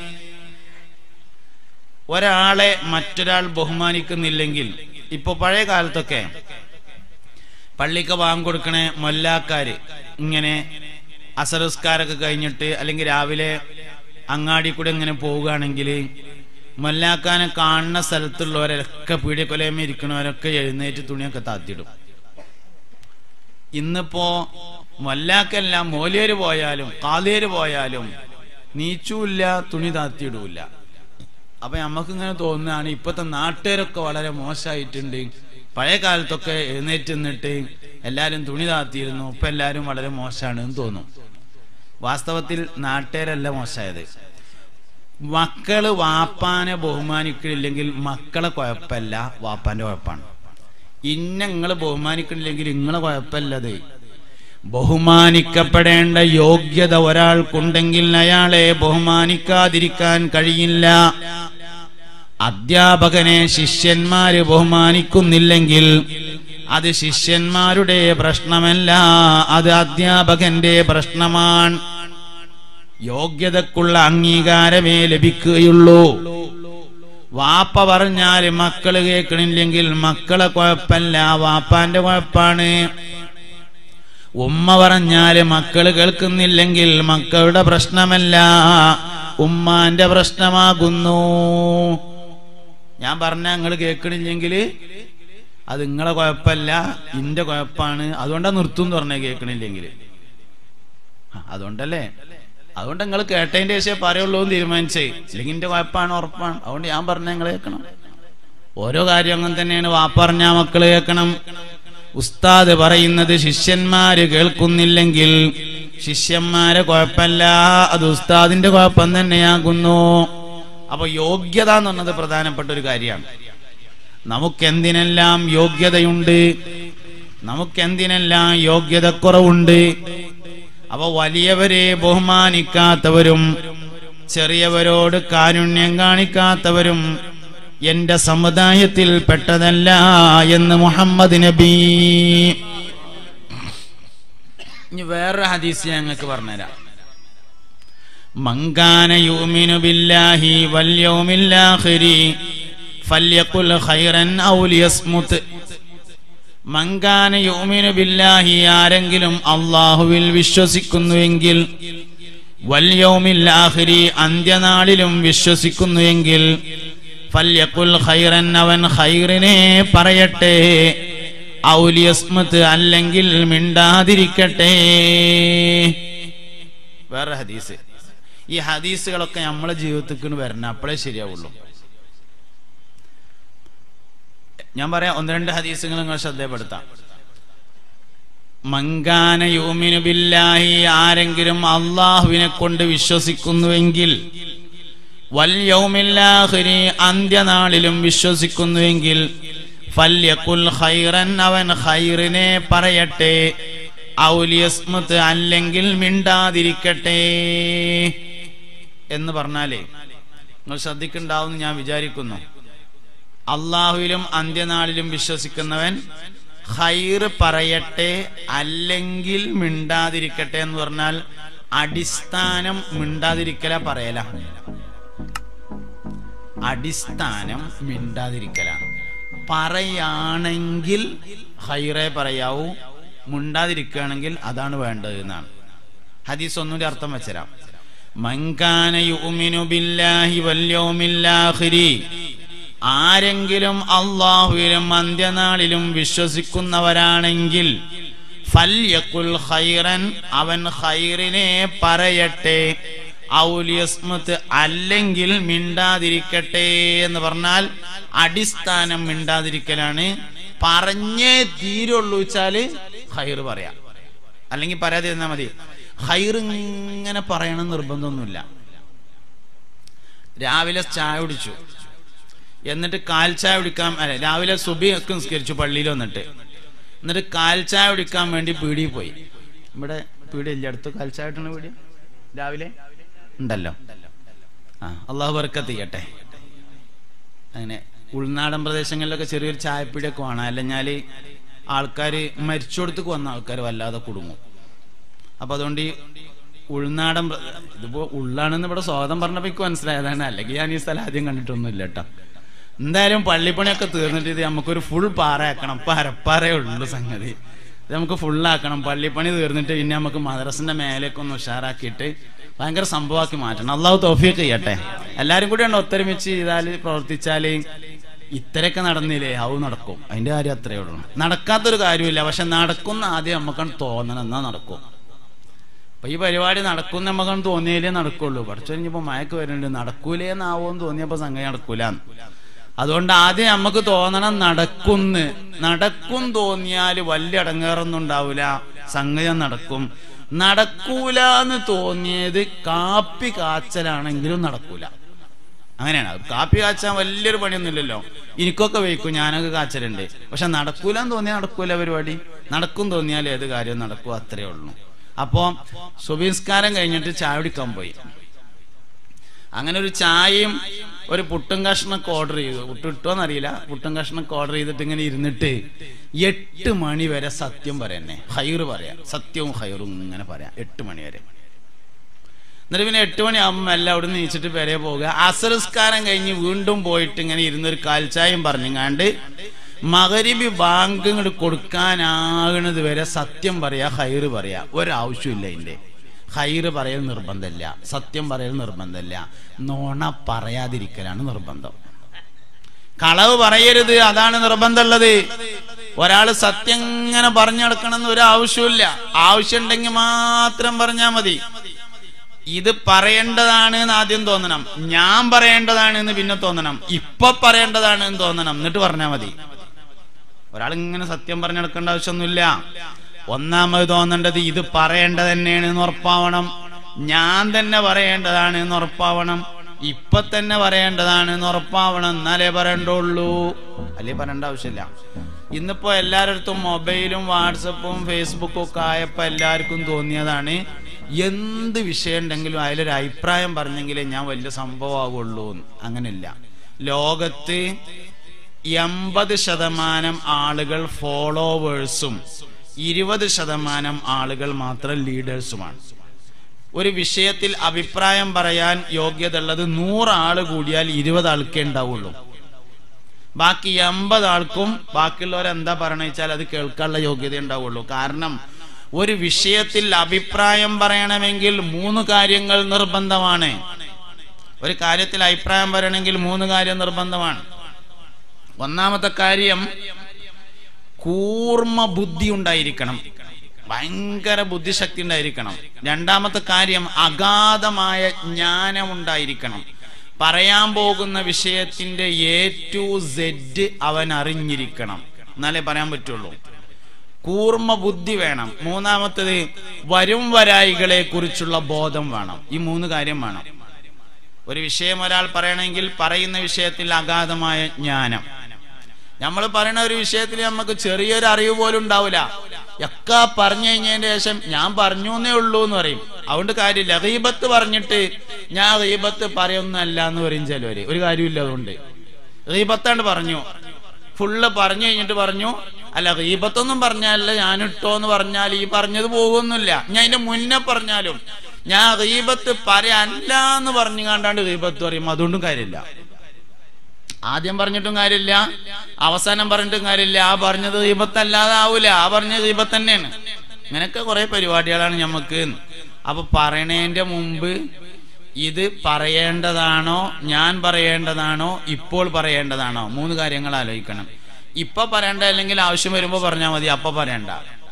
A: ഒരാളെ മറ്റൊരാൾ ബഹുമാനിക്കുന്നില്ലെങ്കിൽ, ഇപ്പൊ പഴയ കാലത്തൊക്കെ പള്ളിക്ക് ബാങ്ക് കൊടുക്കണേ മൊല്ലാക്കാര് ഇങ്ങനെ അസറസ്കാരൊക്കെ കഴിഞ്ഞിട്ട് അല്ലെങ്കിൽ രാവിലെ അങ്ങാടി കൂടെ ഇങ്ങനെ പോവുകയാണെങ്കിൽ മൊല്ലാക്കാനെ കാണുന്ന സ്ഥലത്തുള്ളവരൊക്കെ പീഡിയക്കൊലയമ്മ ഇരിക്കണവരൊക്കെ എഴുന്നേറ്റ് തുണിയൊക്കെ താത്തിയിടും. ഇന്നിപ്പോ മൊല്ലാക്കെല്ലാം മോലിയര് പോയാലും കാലിയര് പോയാലും നീച്ചുമില്ല, തുണി താത്തിയിടൂല്ല. അപ്പൊ നമുക്കിങ്ങനെ തോന്നുകയാണ് ഇപ്പത്തെ നാട്ടുകാരൊക്കെ വളരെ മോശമായിട്ടുണ്ട്. പഴയ കാലത്തൊക്കെ എഴുന്നേറ്റ് നിന്നിട്ട് എല്ലാരും തുണി താത്തിയിരുന്നു, ഇപ്പൊ എല്ലാരും വളരെ മോശമാണ് എന്ന് തോന്നും. വാസ്തവത്തിൽ നാട്ടുകാരല്ല മോശമായത്. മക്കള് വാപ്പാനെ ബഹുമാനിക്കണില്ലെങ്കിൽ മക്കളെ കുഴപ്പമില്ല, വാപ്പാന്റെ കുഴപ്പമാണ്. നിങ്ങള് ബഹുമാനിക്കണില്ലെങ്കിൽ നിങ്ങളെ കുഴപ്പമില്ലത്. ബഹുമാനിക്കപ്പെടേണ്ട യോഗ്യത ഒരാൾക്കുണ്ടെങ്കിൽ അയാളെ ബഹുമാനിക്കാതിരിക്കാൻ കഴിയില്ല. അധ്യാപകനെ ശിഷ്യന്മാര് ബഹുമാനിക്കുന്നില്ലെങ്കിൽ അത് ശിഷ്യന്മാരുടെ പ്രശ്നമല്ല, അത് അധ്യാപകന്റെ പ്രശ്നമാണ്. യോഗ്യതക്കുള്ള അംഗീകാരമേ ലഭിക്കുകയുള്ളൂ. വാപ്പ പറഞ്ഞാല് മക്കള് കേൾക്കണില്ലെങ്കിൽ മക്കളെ കുഴപ്പമില്ല, വാപ്പാന്റെ കുഴപ്പാണ്. ഉമ്മ പറഞ്ഞാല് മക്കള് കേൾക്കുന്നില്ലെങ്കിൽ മക്കളുടെ പ്രശ്നമല്ല, ഉമ്മാന്റെ പ്രശ്നമാകുന്നു. ഞാൻ പറഞ്ഞ നിങ്ങൾ കേൾക്കണില്ലെങ്കിൽ അത് നിങ്ങളെ കുഴപ്പമില്ല, ഇന്റെ കുഴപ്പാണ്. അതുകൊണ്ടാ നിർത്തും എന്ന് പറഞ്ഞേ കേൾക്കണില്ലെങ്കിൽ. അതുകൊണ്ടല്ലേ, അതുകൊണ്ട് നിങ്ങൾ കേട്ടതിന്റെ ശേഷം പറയുള്ളൂ എന്ന് തീരുമാനിച്ചേ. ഇല്ലെങ്കിൽ ഇന്റെ കുഴപ്പമാണ്, ഉറപ്പാണ്. അതുകൊണ്ട് ഞാൻ പറഞ്ഞ നിങ്ങൾ കേൾക്കണം. ഓരോ കാര്യം അങ്ങനെ തന്നെയാണ്. വാപ്പ പറഞ്ഞാ മക്കള് കേൾക്കണം. ഉസ്താദ് പറയുന്നത് ശിഷ്യന്മാര് കേൾക്കുന്നില്ലെങ്കിൽ ശിഷ്യന്മാരെ കുഴപ്പമില്ല, അത് ഉസ്താദിന്റെ കുഴപ്പം തന്നെയാകുന്നു. അപ്പൊ യോഗ്യത എന്ന് പറഞ്ഞത് പ്രധാനപ്പെട്ട ഒരു കാര്യമാണ്. നമുക്കെന്തിനെല്ലാം യോഗ്യതയുണ്ട്, നമുക്കെന്തിനെല്ലാം യോഗ്യതക്കുറവുണ്ട്. അപ്പൊ വലിയവരെ ബഹുമാനിക്കാത്തവരും ചെറിയവരോട് കാരുണ്യം കാണിക്കാത്തവരും എന്റെ സമുദായത്തിൽ പെട്ടതല്ല എന്ന് മുഹമ്മദ് നബി. ഇനി വേറൊരു ഹദീസ് ഞങ്ങൾക്ക് പറഞ്ഞുതരാം. മങ്കാന യുമിനു ബില്ലാഹി വൽ യൗമിൽ ആഖിരി ഫല്യഖുൽ ഖൈറൻ ഔ ലിയസ്മുത്. മങ്കാന യുമിനു ബില്ലാഹി, ആരെങ്കിലും അല്ലാഹുവിൽ വിശ്വസിക്കുന്നുവെങ്കിൽ, വൽ യൗമിൽ ആഖിരി, അന്ത്യനാളിലും വിശ്വസിക്കുന്നുവെങ്കിൽ, ഫല്യഖുൽ ഖൈറൻ, അവൻ ഖൈറിനെ പറയട്ടെ, ഔ ലിയസ്മുത്, അല്ലെങ്കിൽ മിണ്ടാതിരിക്കട്ടെ. വേറെ ഹദീസ്. ഈ ഹദീസുകളൊക്കെ നമ്മളെ ജീവിതത്തിലേക്ക് വരണം, അപ്പോഴേ ശരിയാവുള്ളൂ. ഞാൻ പറയാം, ഒന്ന് രണ്ട് ഹദീസുകൾ നിങ്ങൾ ശ്രദ്ധപ്പെടുത്താം. മങ്കാന യുമിനു ബില്ലാഹി, ആരെങ്കിലും അല്ലാഹുവിനെ കൊണ്ട് വിശ്വസിക്കുന്നുവെങ്കിൽ, വൽ യൗമിൽ ആഖിരി, അന്ത്യനാളിലും വിശ്വസിക്കുന്നുവെങ്കിൽ, ഫല്യഖുൽ ഖൈറൻ, അവൻ ഖൈറിനെ പറയട്ടെ, ഔ ലിയസ്മുത്, അല്ലെങ്കിൽ മിണ്ടാതിരിക്കട്ടെ. എന്ന് പറഞ്ഞാലേ നിങ്ങൾ ശ്രദ്ധിക്കുന്നുണ്ടാവും ഞാൻ വിചാരിക്കുന്നു. അള്ളാഹുവിലും അന്ത്യനാളിലും വിശ്വസിക്കുന്നവൻ ഖൈർ പറയട്ടെ, അല്ലെങ്കിൽ മിണ്ടാതിരിക്കട്ടെ എന്ന് പറഞ്ഞാൽ അടിസ്ഥാനം മിണ്ടാതിരിക്കല പറയല, അടിസ്ഥാനം മിണ്ടാതിരിക്കലാണ്. പറയാണെങ്കിൽ ഖൈറേ പറയാവൂ, മിണ്ടാതിരിക്കുകയാണെങ്കിൽ അതാണ് വേണ്ടത് എന്നാണ് ഹദീസ്. ഒന്നുകൂടി അർത്ഥം വെച്ചരാം. മൻകാന യുമിനു ബില്ലാഹി വൽ യൗമിൽ ആഖിരി, ആരെങ്കിലും അല്ലാഹുവിലും അന്ത്യനാളിലും വിശ്വസിക്കുന്നവരാണെങ്കിൽ, ഫല്യഖുൽ ഖൈറൻ, അവൻ ഖൈറിനെ പറയട്ടെ, ഔ ലിയസ്മുത്, അല്ലെങ്കിൽ മിണ്ടാതിരിക്കട്ടെ. എന്ന് പറഞ്ഞാൽ അടിസ്ഥാനം മിണ്ടാതിരിക്കലാണ്. പറഞ്ഞേ തീരുള്ളൂ വെച്ചാല് ഖൈർ പറയാം, അല്ലെങ്കിൽ പറയാതിരുന്നാ മതി. ഖൈർ ഇങ്ങനെ പറയണം നിർബന്ധമൊന്നുമില്ല. രാവിലെ ചായ കുടിച്ചു, എന്നിട്ട് കാൽ ചായ കുടിക്കാൻ, അല്ലെ രാവിലെ സുബഹി ഒക്കെ നിസ്കരിച്ചു പള്ളിയിൽ വന്നിട്ട്, എന്നിട്ട് കാൽ ചായ കുടിക്കാൻ വേണ്ടി പീടിയിൽ പോയി. ഇവിടെ പീടി ഇല്ല, അടുത്ത് കാൽ ചായ കിട്ടണ പീടി രാവിലെ ഉണ്ടല്ലോ. അള്ളാഹു ബർക്കത്ത് ചെയ്യട്ടെ. അങ്ങനെ ഉൾനാടൻ പ്രദേശങ്ങളിലൊക്കെ ചെറിയൊരു ചായപ്പീടിയൊക്കെ വേണം, അല്ലെങ്കിൽ ആൾക്കാർ മരിച്ചോടത്തേക്ക് വന്ന ആൾക്കാർ വല്ലാതെ കുടുങ്ങും. അപ്പൊ അതുകൊണ്ട് ഈ ഉൾനാടൻ, ഇതിപ്പോ ഉള്ളാണെന്ന് ഇവിടെ സ്വാഗതം പറഞ്ഞപ്പോ എനിക്ക് മനസ്സിലായതാണ്, അല്ലെങ്കിൽ ഞാൻ ഈ സ്ഥലം ആദ്യം കണ്ടിട്ടൊന്നുമില്ല കേട്ടോ. എന്തായാലും പള്ളിപ്പണിയൊക്കെ തീർന്നിട്ട് ഇത് നമുക്കൊരു ഫുൾ പാറയാക്കണം. ഇപ്പൊ അരപ്പാറേ ഉള്ളു സംഗതി. ഇത് നമുക്ക് ഫുള്ളാക്കണം. പള്ളിപ്പണി തീർന്നിട്ട് പിന്നെ നമുക്ക് മദ്രസിന്റെ മേലേക്ക് ഒന്ന് ഉഷാറാക്കിയിട്ട് ഭയങ്കര സംഭവമാക്കി മാറ്റണം. അള്ളാഹു തൗഫീഖ് ചെയ്യട്ടെ. എല്ലാരും കൂടി ഉണ്ട് ഒത്തൊരുമിച്ച് ചെയ്താല്, പ്രവർത്തിച്ചാല് ഇത്രയൊക്കെ നടന്നില്ലേ, ആവും നടക്കും. അതിന്റെ കാര്യം അത്രയേ ഉള്ളൂ. നടക്കാത്തൊരു കാര്യമില്ല, പക്ഷെ നടക്കുന്ന ആദ്യം നമുക്കാണ് തോന്നണം, എന്നാ നടക്കും. അപ്പൊ ഈ പരിപാടി നടക്കും നമുക്കാണ് തോന്നിയാലേ നടക്കുള്ളൂ. പഠിച്ചു കഴിഞ്ഞപ്പോ മയക്ക് വരുന്നുണ്ട്, നടക്കൂലേന്നാവോന്ന് തോന്നിയപ്പോ സംഗതി നടക്കൂലെന്ന്. അതുകൊണ്ട് ആദ്യം നമുക്ക് തോന്നണം നടക്കുന്ന്. നടക്കും തോന്നിയാല് വലിയ അടങ്ങേറൊന്നും ഉണ്ടാവൂല, സംഗതി നടക്കും. നടക്കൂലെന്ന് തോന്നിയത് കാപ്പി കാച്ചലാണെങ്കിലും നടക്കൂല. അങ്ങനെയാണ്. കാപ്പി കാച്ചാൻ വലിയൊരു പണിയൊന്നുമില്ലല്ലോ. എനിക്കൊക്കെ വയ്ക്കും, ഞാനൊക്കെ കാച്ചലുണ്ട്. പക്ഷെ നടക്കൂലെന്ന് തോന്നിയാൽ നടക്കൂല പരിപാടി. നടക്കും തോന്നിയാൽ ഏത് കാര്യവും നടക്കും, അത്രേ ഉള്ളൂ. അപ്പോ സുബഹിസ്കാരം കഴിഞ്ഞിട്ട് ചായ കുടിക്കാൻ പോയി. അങ്ങനെ ഒരു ചായയും ഒരു പുട്ടും കഷ്ണൊക്കെ ഓർഡർ ചെയ്തു. പുട്ട് കിട്ടുമോന്നറിയില്ല. പുട്ടും കഷ്ണൊക്കെ ഓർഡർ ചെയ്തിട്ട് ഇങ്ങനെ ഇരുന്നിട്ട് 8 മണി വരെ സത്യം പറയന്നെ, ഖൈർ പറയാം, സത്യവും ഖൈറും ഇങ്ങനെ പറയാം 8 മണി വരെ. എന്നിട്ട് പിന്നെ 8 മണിയാകുമ്പോൾ എല്ലാം അവിടെ നിന്ന് നീച്ചിട്ട് പെരെ പോവുക. അസറിസ്കാരം കഴിഞ്ഞ് വീണ്ടും പോയിട്ട് ഇങ്ങനെ ഇരുന്നൊരു കാൽച്ചായം പറഞ്ഞങ്ങാണ്ട് മഗ്‌രിബ് ബാങ്ക് ഇങ്ങോട്ട് കൊടുക്കാനാകണത് വരെ സത്യം പറയാ, ഖൈർ പറയാ. ഒരാവശ്യമില്ല ഇതിന്റെ. ഖൈർ പറയൽ നിർബന്ധമില്ല, സത്യം പറയൽ നിർബന്ധമില്ല, നോണ പറയാതിരിക്കലാണ് നിർബന്ധം. കളവ് പറയരുത്, അതാണ് നിർബന്ധമുള്ളത്. ഒരാള് സത്യം ഇങ്ങനെ പറഞ്ഞു നടക്കണമെന്ന് ഒരു ആവശ്യമില്ല. ആവശ്യമുണ്ടെങ്കിൽ മാത്രം പറഞ്ഞാൽ മതി. ഇത് പറയേണ്ടതാണ് എന്ന് ആദ്യം തോന്നണം, ഞാൻ പറയേണ്ടതാണ് എന്ന് പിന്നെ തോന്നണം, ഇപ്പൊ പറയേണ്ടതാണ് എന്ന് തോന്നണം, എന്നിട്ട് പറഞ്ഞാൽ മതി. ഒരാൾ ഇങ്ങനെ സത്യം പറഞ്ഞു നടക്കേണ്ട ആവശ്യമൊന്നുമില്ല. ഒന്നാമത് തോന്നേണ്ടത് ഇത് പറയേണ്ടത് തന്നെയാണ് എന്ന് ഉറപ്പാവണം, ഞാൻ തന്നെ പറയേണ്ടതാണ് എന്ന് ഉറപ്പാവണം. ഇപ്പൊ തന്നെ പറയേണ്ടതാണ് എന്ന് ഉറപ്പാവണം, എന്നാലേ പറയണ്ടുള്ളൂ, അല്ലേ പറയേണ്ട ആവശ്യമില്ല. ഇന്നിപ്പോ എല്ലാവരുടെ മൊബൈലും വാട്സപ്പും ഫേസ്ബുക്കും ഒക്കെ ആയപ്പോ എല്ലാവർക്കും തോന്നിയതാണ് എന്ത് വിഷയം ഉണ്ടെങ്കിലും അതിലൊരു അഭിപ്രായം പറഞ്ഞെങ്കിലേ ഞാൻ വലിയ സംഭവമാകുള്ളൂ. അങ്ങനെയില്ല. ലോകത്ത് 80% ആളുകൾ ഫോളോവേഴ്സും 20% ആളുകൾ മാത്രം ലീഡേഴ്സുമാണ്. ഒരു വിഷയത്തിൽ അഭിപ്രായം പറയാൻ യോഗ്യത ഉള്ളത് 100 ആള് കൂടിയാൽ 20 ആൾക്കേ ഉണ്ടാവുള്ളൂ. ബാക്കി 80 ആൾക്കും ബാക്കിയുള്ളവരെന്താ പറയണ വെച്ചാൽ അത് കേൾക്കാനുള്ള യോഗ്യത ഉണ്ടാവുള്ളൂ. കാരണം ഒരു വിഷയത്തിൽ അഭിപ്രായം പറയണമെങ്കിൽ 3 കാര്യങ്ങൾ നിർബന്ധമാണ്. ഒരു കാര്യത്തിൽ അഭിപ്രായം പറയണമെങ്കിൽ 3 കാര്യം നിർബന്ധമാണ്. ഒന്നാമത്തെ കാര്യം കൂർമ്മ ബുദ്ധി ഉണ്ടായിരിക്കണം, ഭയങ്കര ബുദ്ധിശക്തി ഉണ്ടായിരിക്കണം. രണ്ടാമത്തെ കാര്യം അഗാധമായ ജ്ഞാനം ഉണ്ടായിരിക്കണം. പറയാൻ പോകുന്ന വിഷയത്തിന്റെ A to Z അവൻ അറിഞ്ഞിരിക്കണം, എന്നാലേ പറയാൻ പറ്റുള്ളൂ. കൂർമ്മ ബുദ്ധി വേണം. മൂന്നാമത്തേത് വരും വരായികളെ കുറിച്ചുള്ള ബോധം വേണം. ഈ 3 കാര്യം വേണം. ഒരു വിഷയം ഒരാൾ പറയണമെങ്കിൽ പറയുന്ന വിഷയത്തിൽ അഗാധമായ ജ്ഞാനം. നമ്മൾ പറയുന്ന ഒരു വിഷയത്തിൽ നമുക്ക് ചെറിയൊരു അറിവ് പോലും ഉണ്ടാവില്ല. ഒക്കെ പറഞ്ഞു കഴിഞ്ഞതിന് ശേഷം ഞാൻ പറഞ്ഞു എന്നേ ഉള്ളൂ എന്ന് പറയും. അതുകൊണ്ട് കാര്യമില്ല. ഗീബത്ത് പറഞ്ഞിട്ട് ഞാൻ ഗീബത്ത് പറയുന്നല്ല എന്ന് പറയും ചിലവര്. ഒരു കാര്യമില്ല. അതുകൊണ്ട് ഗീബത്താണ്ട് പറഞ്ഞു, ഫുള്ള് പറഞ്ഞു കഴിഞ്ഞിട്ട് പറഞ്ഞു അല്ല ഗീബത്തൊന്നും പറഞ്ഞാലല്ല ഞാനിട്ടോ എന്ന് പറഞ്ഞാൽ ഈ പറഞ്ഞത് പോകുന്നില്ല. ഞാൻ അതിന്റെ മുന്നേ പറഞ്ഞാലും ഞാൻ ഗീബത്ത് പറയല്ല എന്ന് പറഞ്ഞു കണ്ടാണ്ട് ഗീബത്ത് പറയും. അതുകൊണ്ടും കാര്യമില്ല. ആദ്യം പറഞ്ഞിട്ടും കാര്യമില്ല, അവസാനം പറഞ്ഞിട്ടും കാര്യമില്ല. ആ പറഞ്ഞത് ഗീബത്തല്ലാതെ ആവൂല, ആ പറഞ്ഞത് ഗീബത്ത് തന്നെയാണ്. ഇങ്ങനെയൊക്കെ കുറെ പരിപാടികളാണ് ഞമ്മക്ക്. അപ്പൊ പറയണേന്റെ മുമ്പ് ഇത് പറയേണ്ടതാണോ, ഞാൻ പറയേണ്ടതാണോ, ഇപ്പോൾ പറയേണ്ടതാണോ, 3 കാര്യങ്ങൾ ആലോചിക്കണം. ഇപ്പൊ പറയണ്ട, അല്ലെങ്കിൽ ആവശ്യം വരുമ്പോ പറഞ്ഞാൽ മതി, അപ്പൊ പറയണ്ട.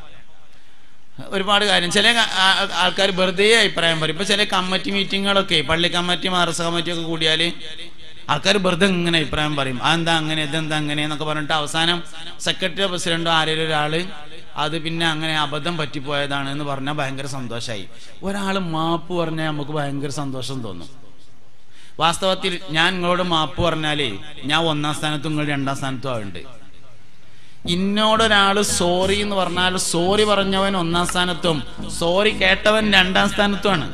A: ഒരുപാട് കാര്യം. ചില ആൾക്കാർ വെറുതെ അഭിപ്രായം പറയും. ഇപ്പൊ ചില കമ്മിറ്റി മീറ്റിങ്ങുകളൊക്കെ, പള്ളി കമ്മിറ്റി മദ്രസ കമ്മിറ്റി ഒക്കെ കൂടിയാല് ആൾക്കാർ വെറുതെ ഇങ്ങനെ അഭിപ്രായം പറയും. അതെന്താ അങ്ങനെ, ഇതെന്താ അങ്ങനെ എന്നൊക്കെ പറഞ്ഞിട്ട് അവസാനം സെക്രട്ടറിയോ പ്രസിഡന്റോ ആരെങ്കിലും ഒരാള് അത് പിന്നെ അങ്ങനെ അബദ്ധം പറ്റിപ്പോയതാണ് എന്ന് പറഞ്ഞാൽ ഭയങ്കര സന്തോഷമായി. ഒരാൾ മാപ്പ് പറഞ്ഞാൽ നമുക്ക് ഭയങ്കര സന്തോഷം തോന്നും. വാസ്തവത്തിൽ ഞാൻ നിങ്ങളോട് മാപ്പ് പറഞ്ഞാലേ ഞാൻ 1ാം സ്ഥാനത്തും നിങ്ങൾ 2ാം സ്ഥാനത്തും ആവുന്നുണ്ട്. ഇന്നോടൊരാള് സോറി എന്ന് പറഞ്ഞാൽ സോറി പറഞ്ഞവൻ 1ാം സ്ഥാനത്തും സോറി കേട്ടവൻ 2ാം സ്ഥാനത്തുമാണ്.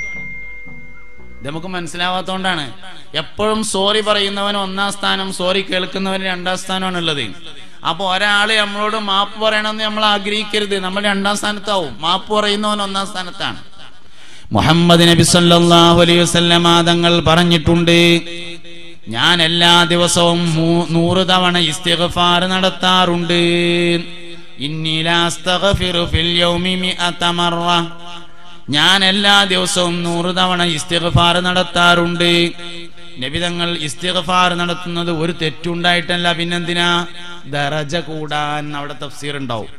A: ഇത് നമുക്ക് മനസ്സിലാവാത്തോണ്ടാണ്. എപ്പോഴും സോറി പറയുന്നവൻ 1ാം സ്ഥാനം, സോറി കേൾക്കുന്നവൻ 2ാം സ്ഥാനമാണ് ഉള്ളത്. അപ്പൊ ഒരാള് നമ്മളോട് മാപ്പ് പറയണമെന്ന് നമ്മൾ ആഗ്രഹിക്കരുത്. നമ്മൾ 2ാം സ്ഥാനത്താവും. മാപ്പ് പറയുന്നവൻ 1ാം സ്ഥാനത്താണ്. മുഹമ്മദ് നബി സല്ലല്ലാഹു അലൈഹി വസല്ലം തങ്ങൾ പറഞ്ഞിട്ടുണ്ട്, ഞാൻ എല്ലാ ദിവസവും 100 തവണ ഇസ്തിഗ്ഫാർ നടത്താറുണ്ട്. ഇന്നി ലാ അസ്തഗ്ഫിറു ഫിൽ യൗമി 100 മറ. ഞാൻ എല്ലാ ദിവസവും 100 തവണ ഇസ്തിഗ്ഫാർ നടത്താറുണ്ട്. നബി തങ്ങൾ ഇസ്തിഗ്ഫാർ നടത്തുന്നത് ഒരു തെറ്റുണ്ടായിട്ടല്ല, പിന്നെന്തിനാ? ദറജ കൂടാൻ. അവിടെ തഫ്സീർ ഉണ്ടാവും.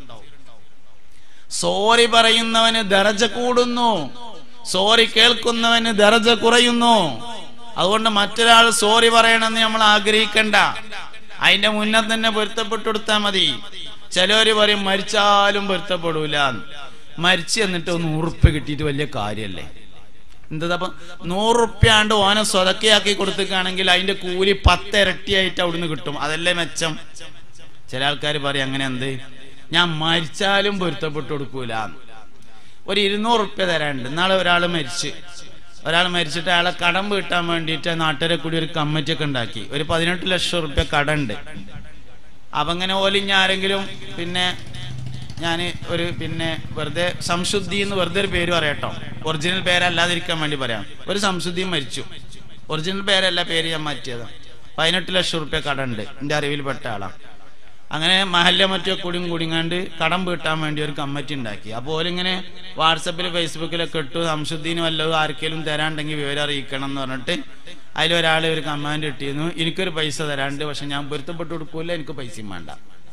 A: സോറി പറയുന്നവന് ദറജ കൂടുന്നു, സോറി കേൾക്കുന്നവന് ദറജ കുറയുന്നു. അതുകൊണ്ട് മറ്റൊരാൾ സോറി പറയണമെന്ന് നമ്മൾ ആഗ്രഹിക്കണ്ട, അതിന്റെ മുന്നേ തന്നെ പൊരുത്തപ്പെട്ടെടുത്താൽ മതി. ചിലവര് പറയും മരിച്ചാലും പൊരുത്തപ്പെടൂല. മരിച്ചു എന്നിട്ട് 100 ഉറുപ്പ്യ കിട്ടിയിട്ട് വലിയ കാര്യല്ലേ? എന്താ 100 ഉറുപ്പ്യാണ്ട് ഓനെ സ്വതക്കയാക്കി കൊടുക്കുകയാണെങ്കിൽ അതിന്റെ കൂലി 10 ഇരട്ടിയായിട്ട് അവിടുന്ന് കിട്ടും. അതല്ലേ മെച്ചം. ചില ആൾക്കാർ പറയും അങ്ങനെ എന്ത്, ഞാൻ മരിച്ചാലും പൊരുത്തപ്പെട്ടു കൊടുക്കൂല. ഒരു 200 ഉറുപ്പ്യ തരാനുണ്ട്. നാളെ ഒരാൾ മരിച്ചിട്ട് അയാളെ കടം വീട്ടാൻ വേണ്ടിയിട്ട് നാട്ടുകാരെ കൂടി ഒരു കമ്മിറ്റി ഒക്കെ ഉണ്ടാക്കി. ഒരു 18 ലക്ഷം ഉറുപ്പ്യ കടമുണ്ട്. അപ്പൊ അങ്ങനെ ഓലിഞ്ഞ ആരെങ്കിലും പിന്നെ ഞാൻ ഒരു പിന്നെ വെറുതെ സംശുദ്ധി എന്ന് വെറുതെ ഒരു പേര് പറയട്ടോ, ഒറിജിനൽ പേരല്ലാതിരിക്കാൻ വേണ്ടി പറയാം. ഒരു സംശുദ്ധിയും മരിച്ചു, ഒറിജിനൽ പേരല്ല, പേര് ഞാൻ മാറ്റിയതാണ്. 18 ലക്ഷം ഉറുപ്പ്യ കടമുണ്ട്, എൻ്റെ അറിവിൽപ്പെട്ട ആളാ. അങ്ങനെ മഹല്ല മറ്റോ കൂടിങ്ങാണ്ട് കടം വീട്ടാൻ വേണ്ടി ഒരു കമ്മിറ്റി ഉണ്ടാക്കി. അപ്പോൾ ഓലിങ്ങനെ വാട്സപ്പിൽ ഫേസ്ബുക്കിലൊക്കെ ഇട്ടു, സംശുദ്ധീന് വല്ലതും ആർക്കെങ്കിലും തരാണ്ടെങ്കിൽ വിവരം അറിയിക്കണം എന്ന് പറഞ്ഞിട്ട് അതിലൊരാൾ ഒരു കമാൻഡ് ഇട്ടിരുന്നു, എനിക്കൊരു പൈസ തരാണ്ട്, പക്ഷെ ഞാൻ പൊരുത്തപ്പെട്ടു കൊടുക്കൂല, എനിക്ക് പൈസയും വേണ്ട.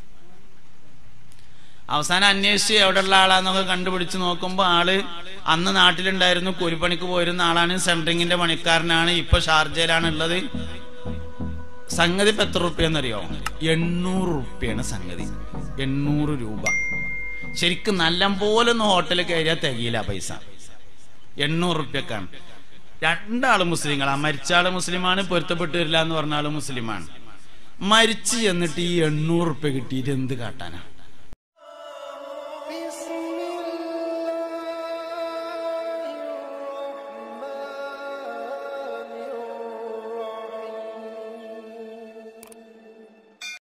A: അവസാനം അന്വേഷിച്ച് എവിടെയുള്ള ആളാന്നൊക്കെ കണ്ടുപിടിച്ച് നോക്കുമ്പോൾ ആള് അന്ന് നാട്ടിലുണ്ടായിരുന്നു, കൂലിപ്പണിക്ക് പോയിരുന്ന ആളാണ്, സെൻട്രിങ്ങിന്റെ പണിക്കാരനാണ്, ഇപ്പൊ ഷാർജയിലാണ് ഉള്ളത്. സംഗതി ഇപ്പൊ എത്ര റുപ്യെന്നറിയോ? 800 റുപ്യാണ് സംഗതി. 800 രൂപ. ശരിക്കും നല്ല പോലെ ഒന്ന് ഹോട്ടലിൽ കയറിയാൽ തികയില്ല പൈസ. 800 റുപ്യക്കാണ്. രണ്ടാളും മുസ്ലിങ്ങളാ. മരിച്ച ആള് മുസ്ലിമാണ്, പൊരുത്തപ്പെട്ട് വരില്ല എന്ന് പറഞ്ഞ ആള് മുസ്ലിമാണ്. മരിച്ചു എന്നിട്ട് ഈ 800 ഉറുപ്പ്യ കിട്ടിയിട്ട് എന്ത് കാട്ടാനാ?